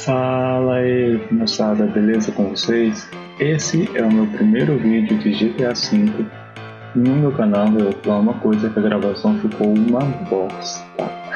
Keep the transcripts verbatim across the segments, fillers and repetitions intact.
Fala aí, moçada, beleza com vocês? Esse é o meu primeiro vídeo de G T A cinco. No meu canal eu vou falar uma coisa, que a gravação ficou uma bosta.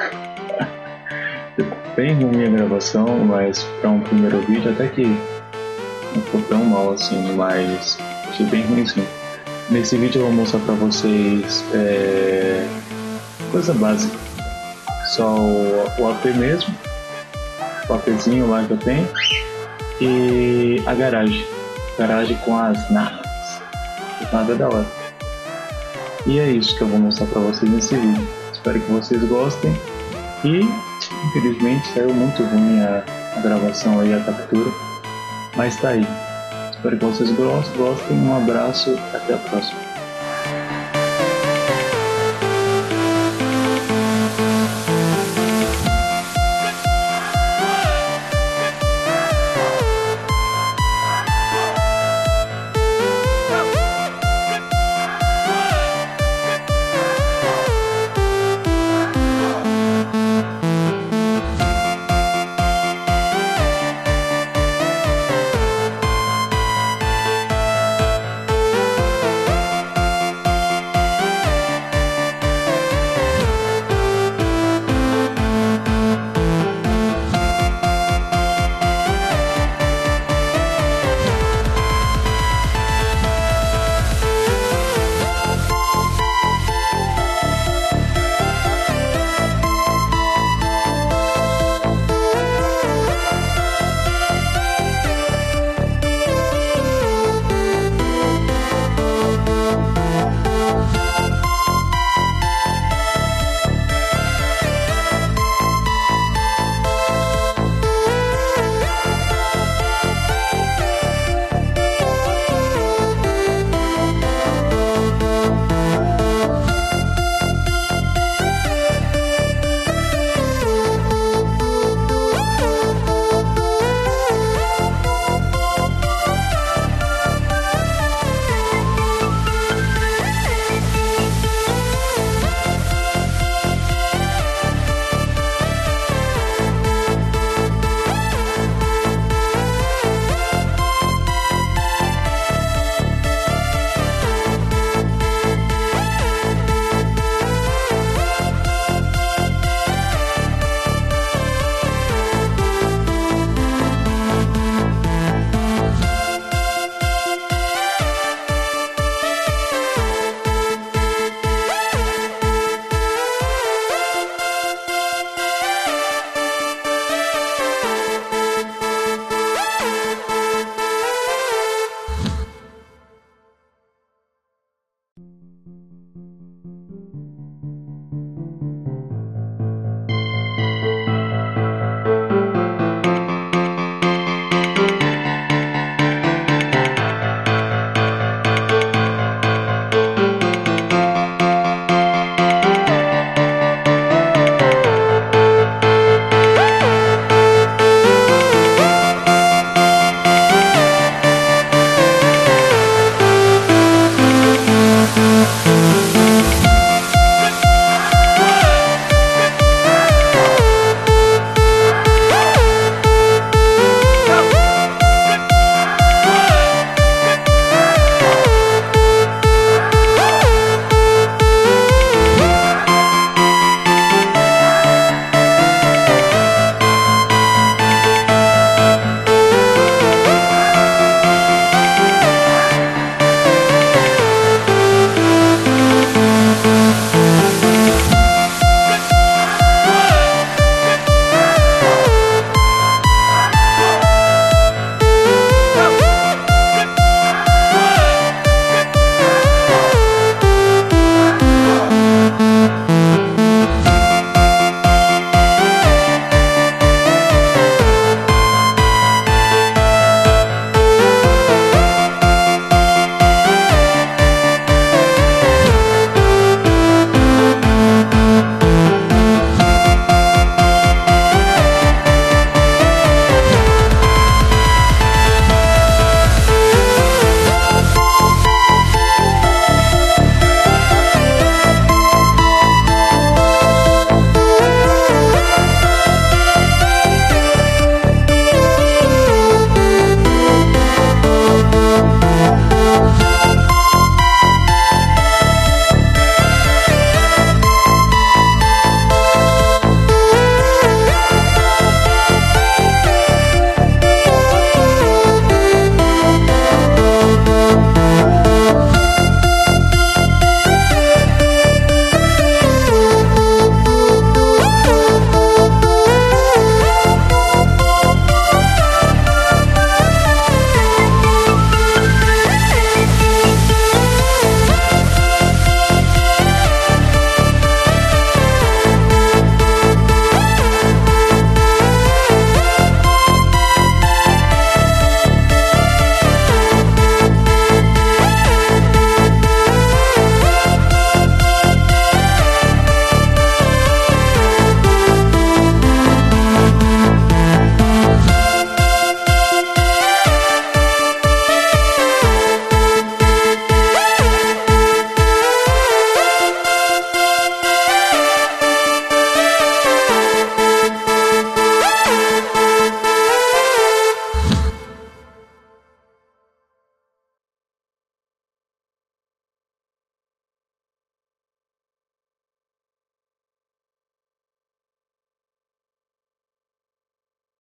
Ficou bem ruim a gravação, mas para um primeiro vídeo até que não ficou tão mal assim, mas achei bem ruimzinho. Nesse vídeo eu vou mostrar para vocês é, coisa básica, só o, o A P mesmo, o APzinho lá que eu tenho, e a garagem, garagem com as naves, nada da hora. E é isso que eu vou mostrar para vocês nesse vídeo. Espero que vocês gostem. E infelizmente saiu muito ruim a, a gravação e a captura, mas tá aí. Espero que vocês gostem. Um abraço, até a próxima.